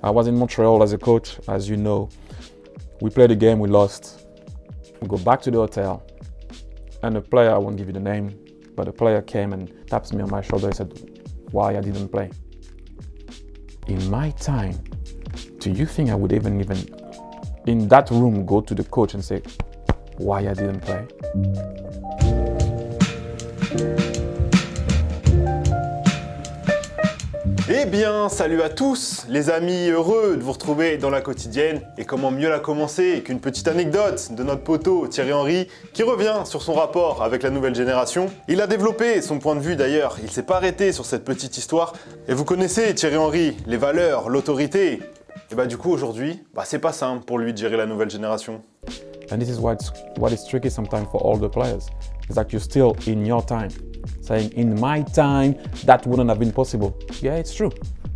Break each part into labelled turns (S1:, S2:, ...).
S1: I was in Montreal as a coach, as you know. We played a game, we lost. We go back to the hotel, and the player, I won't give you the name, but the player came and taps me on my shoulder and said, why I didn't play. In my time, do you think I would even in that room go to the coach and say, why I didn't play?
S2: Eh bien, salut à tous, les amis, heureux de vous retrouver dans la quotidienne. Et comment mieux la commencer qu'une petite anecdote de notre poteau Thierry Henry qui revient sur son rapport avec la nouvelle génération. Il a développé son point de vue d'ailleurs, il s'est pas arrêté sur cette petite histoire. Et vous connaissez Thierry Henry, les valeurs, l'autorité. Et bah du coup aujourd'hui, c'est pas simple pour lui de gérer la nouvelle génération.
S1: And this is what is tricky sometimes for all the players. Is that you're still in your time. Saying, in my time, that wouldn't have been possible. Yeah, it's true.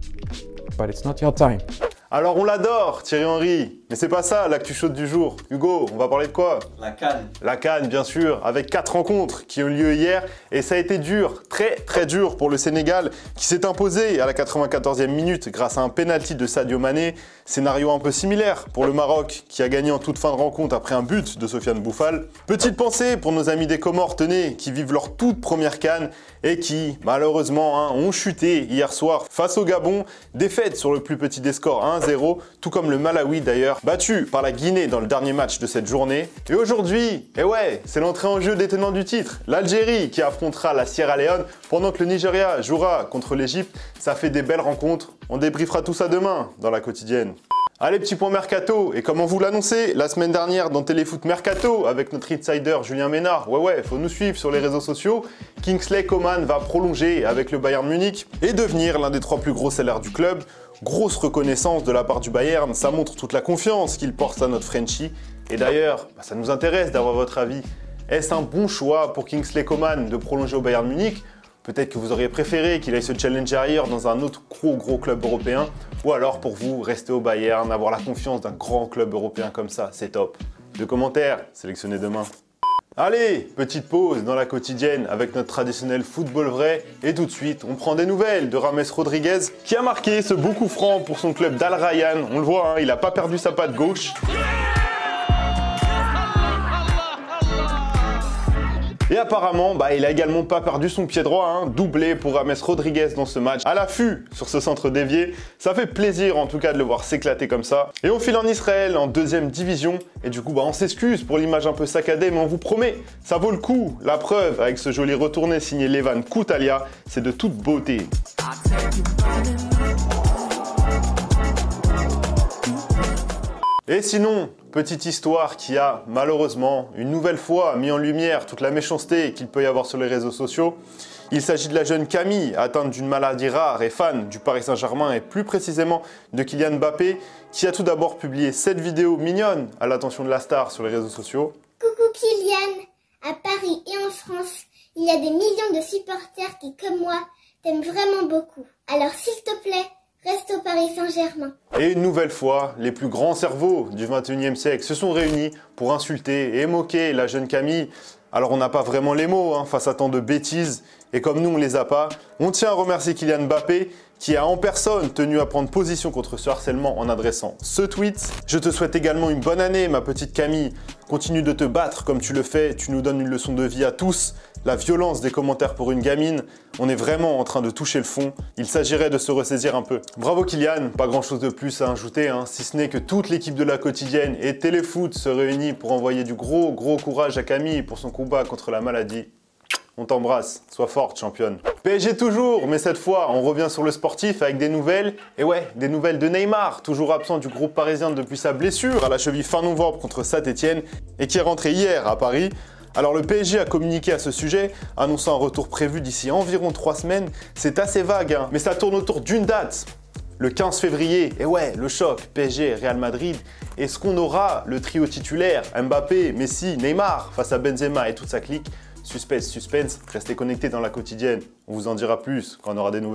S1: But it's not your time.
S2: Alors on l'adore, Thierry Henry, mais c'est pas ça l'actu chaude du jour. Hugo, on va parler de quoi?
S3: La CAN.
S2: La CAN, bien sûr, avec 4 rencontres qui ont lieu hier. Et ça a été dur, très dur pour le Sénégal, qui s'est imposé à la 94e minute grâce à un penalty de Sadio Mané. Scénario un peu similaire pour le Maroc, qui a gagné en toute fin de rencontre après un but de Sofiane Bouffal. Petite pensée pour nos amis des Comores, tenez, qui vivent leur toute première CAN et qui, malheureusement, ont chuté hier soir face au Gabon. Défaite sur le plus petit des scores, 1-0, tout comme le Malawi d'ailleurs, battu par la Guinée dans le dernier match de cette journée. Et aujourd'hui, c'est l'entrée en jeu des tenants du titre, l'Algérie qui affrontera la Sierra Leone pendant que le Nigeria jouera contre l'Égypte. Ça fait des belles rencontres, on débriefera tout ça demain dans la quotidienne. Allez, petit point mercato, et comme on vous l'annonçait la semaine dernière dans Téléfoot Mercato avec notre insider Julien Ménard, faut nous suivre sur les réseaux sociaux, Kingsley Coman va prolonger avec le Bayern Munich et devenir l'un des 3 plus gros salaires du club. Grosse reconnaissance de la part du Bayern, ça montre toute la confiance qu'il porte à notre Frenchie. Et d'ailleurs, ça nous intéresse d'avoir votre avis. Est-ce un bon choix pour Kingsley Coman de prolonger au Bayern Munich? Peut-être que vous auriez préféré qu'il aille se challenger ailleurs dans un autre gros club européen. Ou alors pour vous, rester au Bayern, avoir la confiance d'un grand club européen comme ça, c'est top. 2 commentaires, sélectionnez demain. Allez, petite pause dans la quotidienne avec notre traditionnel football vrai. Et tout de suite, on prend des nouvelles de James Rodriguez qui a marqué ce beau coup franc pour son club d'Al Rayyan. On le voit, il n'a pas perdu sa patte gauche. Et apparemment, il a également pas perdu son pied droit, doublé pour James Rodriguez dans ce match. À l'affût sur ce centre dévié, ça fait plaisir en tout cas de le voir s'éclater comme ça. Et on file en Israël, en 2e division. Et du coup, on s'excuse pour l'image un peu saccadée, mais on vous promet, ça vaut le coup. La preuve, avec ce joli retourné signé Levan Koutalia, c'est de toute beauté. Et sinon, petite histoire qui a malheureusement une nouvelle fois mis en lumière toute la méchanceté qu'il peut y avoir sur les réseaux sociaux. Il s'agit de la jeune Camille, atteinte d'une maladie rare et fan du Paris Saint-Germain et plus précisément de Kylian Mbappé, qui a tout d'abord publié cette vidéo mignonne à l'attention de la star sur les réseaux sociaux.
S4: Coucou Kylian, à Paris et en France, il y a des millions de supporters qui, comme moi, t'aiment vraiment beaucoup. Alors s'il te plaît, reste au Paris Saint-Germain. Et
S2: une nouvelle fois, les plus grands cerveaux du 21e siècle se sont réunis pour insulter et moquer la jeune Camille. Alors on n'a pas vraiment les mots face à tant de bêtises, et comme nous on les a pas, on tient à remercier Kylian Mbappé qui a en personne tenu à prendre position contre ce harcèlement en adressant ce tweet. Je te souhaite également une bonne année ma petite Camille, continue de te battre comme tu le fais, tu nous donnes une leçon de vie à tous. La violence des commentaires pour une gamine, on est vraiment en train de toucher le fond. Il s'agirait de se ressaisir un peu. Bravo Kylian, pas grand chose de plus à ajouter, si ce n'est que toute l'équipe de la quotidienne et Téléfoot se réunit pour envoyer du gros courage à Camille pour son combat contre la maladie. On t'embrasse, sois forte championne. PSG toujours, mais cette fois on revient sur le sportif avec des nouvelles. Et des nouvelles de Neymar, toujours absent du groupe parisien depuis sa blessure à la cheville fin novembre contre Saint-Etienne et qui est rentré hier à Paris. Alors le PSG a communiqué à ce sujet, annonçant un retour prévu d'ici environ 3 semaines. C'est assez vague, mais ça tourne autour d'une date. Le 15 février, et le choc PSG-Real Madrid. Est-ce qu'on aura le trio titulaire Mbappé, Messi, Neymar face à Benzema et toute sa clique? Suspense, restez connectés dans la quotidienne. On vous en dira plus quand on aura des nouvelles.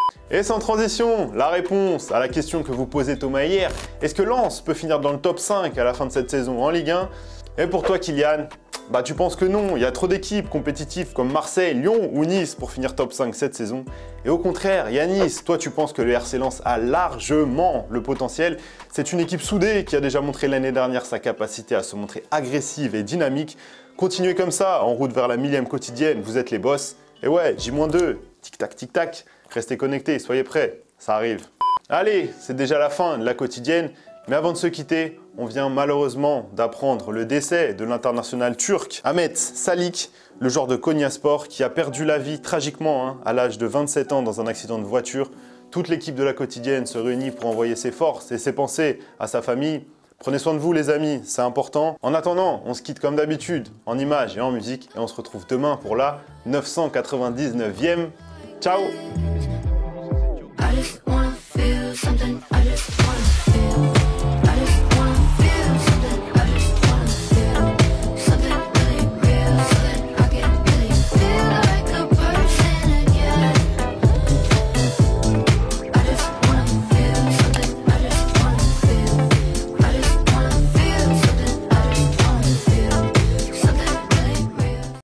S2: Et sans transition, la réponse à la question que vous posez Thomas hier, est-ce que Lens peut finir dans le top 5 à la fin de cette saison en Ligue 1? Et pour toi Kylian, bah tu penses que non, il y a trop d'équipes compétitives comme Marseille, Lyon ou Nice pour finir top 5 cette saison. Et au contraire, Yanis, toi tu penses que le RC Lens a largement le potentiel. C'est une équipe soudée qui a déjà montré l'année dernière sa capacité à se montrer agressive et dynamique. Continuez comme ça, en route vers la 1000e quotidienne, vous êtes les boss. Et ouais, J-2, tic-tac, tic-tac, restez connectés, soyez prêts, ça arrive. Allez, c'est déjà la fin de la quotidienne, mais avant de se quitter, on vient malheureusement d'apprendre le décès de l'international turc Ahmet Salik, le joueur de Konyaspor qui a perdu la vie tragiquement à l'âge de 27 ans dans un accident de voiture. Toute l'équipe de la quotidienne se réunit pour envoyer ses forces et ses pensées à sa famille. Prenez soin de vous les amis, c'est important. En attendant, on se quitte comme d'habitude, en images et en musique, et on se retrouve demain pour la 999e. Ciao!
S3: I just wanna feel something.